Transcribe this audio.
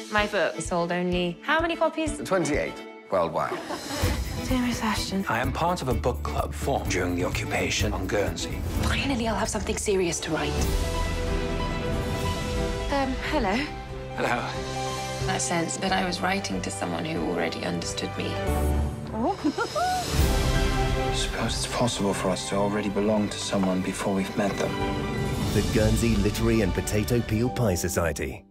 My book sold only how many copies? 28 worldwide. Dear Miss Ashton. I am part of a book club formed during the occupation on Guernsey. Finally, I'll have something serious to write. Hello. Hello. I sensed that I was writing to someone who already understood me. I suppose it's possible for us to already belong to someone before we've met them. The Guernsey Literary and Potato Peel Pie Society.